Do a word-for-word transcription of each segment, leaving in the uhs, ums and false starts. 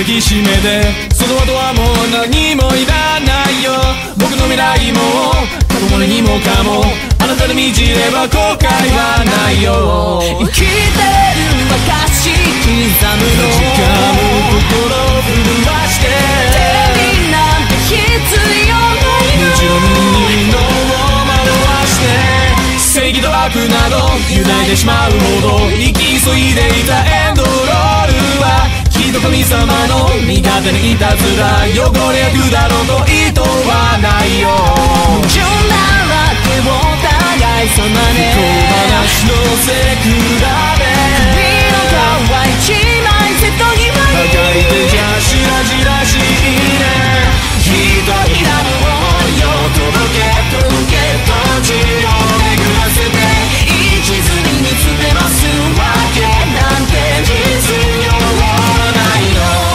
抱きしめて、その後はもう何もいらないよ。僕の未来も過去も何もかもあなたに満ちれば後悔はないよ。 生きてる証刻むの掴む心を震わして手になんて必要ないの。 矛盾に脳を惑わして正義と悪など揺らいでしまうほど生き急いでいたエンドロールはきっと神様の苦手にいたずら汚れ役だろうと意図はないよ。 矛盾なら手を互いさまね。 小話のせ比べ首の皮一枚瀬戸際に高い手じゃしらじらしいね。ひとりラブをよ届け届けとじを巡らせて一途に見つめますわけなんて必要ないの。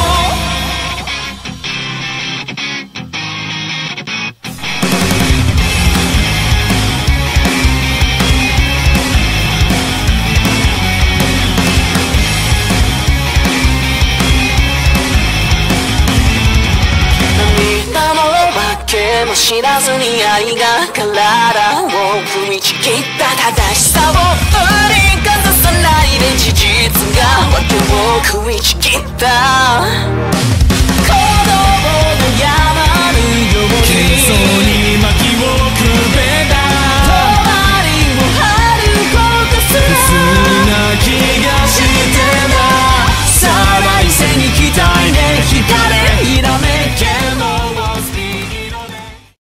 も知らずに愛が体を踏みちぎった正しさを振りかざさないで事実が訳を食いちぎった。